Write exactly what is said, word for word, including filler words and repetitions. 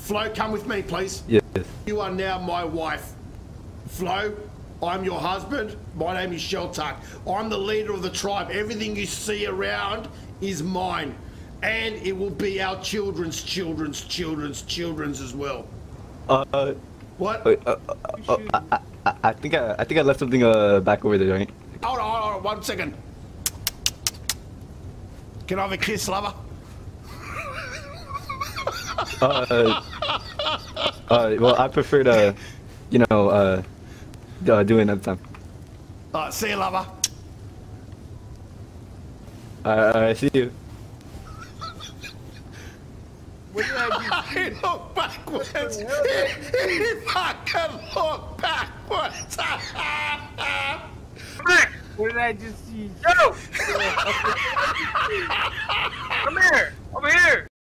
Flo, come with me, please. Yes. You are now my wife. Flo, I'm your husband. My name is Sheltuck. I'm the leader of the tribe. Everything you see around is mine. And it will be our children's children's children's children's as well. Uh. What? Uh, uh, uh, uh, I, I, I think I, I think I left something uh back over there, right? Hold on, hold on, one second. Can I have a kiss, lover? uh, uh, well, I prefer to, you know, uh, uh do it another time. Alright, see you, lover. Uh, I see you. What did I He looked backwards. He, he fucking looked backwards. Back! What did I just see? Yo! Come here! Over here!